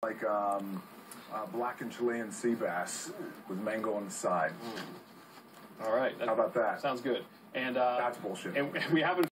Like blackened Chilean sea bass with mango on the side. All right. How about that? Sounds good. And that's bullshit. And we haven't.